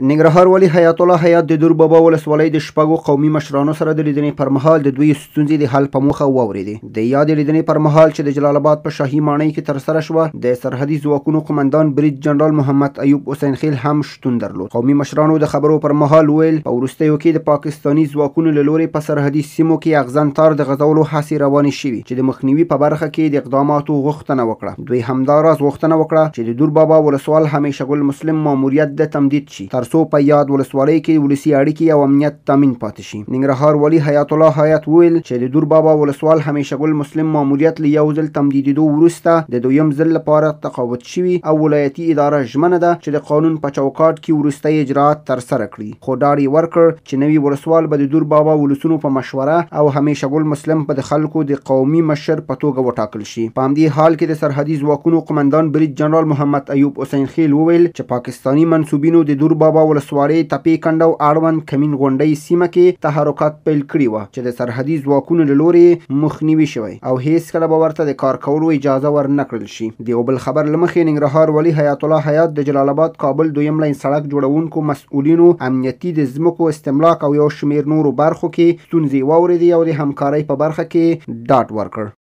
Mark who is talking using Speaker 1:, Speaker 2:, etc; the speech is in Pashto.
Speaker 1: ننګرهار والي حیات الله حیات د دور بابا ولسوالۍ د شپږو قومي مشرانو سره د لیدنې پر مهال د دوی ستونزې د حل په موخه واورېدې. د یادې لیدنې پر مهال چې د جلال آباد په شاهي ماڼۍ کې ترسره شوه، د سرحدي ځواکونو قمندان برید جنرال محمد ایوب حسین خیل هم شتون درلود. قومي مشرانو د خبرو پر مهال ویل په وروستیو کې د پاکستاني ځواکونو له لوري په سرحدي سیمو کې اغزن تار د غځولو هڅې روانې شوي چې د مخنیوي په برخه کې د اقداماتو غوښتنه وکړه. دوی همداراز غوښتنه وکړه چې د دور بابا ولسوال همیشه ګل مسلم ماموریت د تمدید شي ترڅو په یاد ولسوالۍ کې ولسي اړیکې او امنیت تامین پاتې شي. ننګرهار والي حیات الله حیات ویل چې د دور بابا ولسوال همیشه ګل مسلم ماموریت له یو ځل تمدیدېدو وروسته د دویم ځل لپاره تقاعد شوي او ولایتي اداره ژمنه ده چې د قانون په چوکاټ کې وروستي اجراات ترسره کړي. خو ډاډ یې ورکړ چې نوي ولسوال به د دور بابا ولسونو په مشوره او همیشه ګل مسلم په د خلکو د قومي مشر په توګه وټاکل شي. په همدې حال کې د سرحدي ځواکونو قمندان برید جنرال محمد ایوب حسین خیل وویل چې پاکستاني منسوبینو د دور بابا ولسوالۍ تپې کنډو اړوند کمین غونډۍ سیمه کې تحرکات پیل کړي وه چې د سرحدي ځواکونو له لورې مخنیوي شوی او هیڅکله به ورته د کار کولو اجازه ورنه کړل شي. د یو بل خبر له مخې ننګرهار والي حیات الله حیات د جلال آباد کابل دویم لاین سړک جوړونکو مسؤلینو امنیتي د ځمکو استملاک او یو شمېر نورو برخو کې ستونزې واورېدې او د همکارۍ په برخه کې ډاډ ورکړ.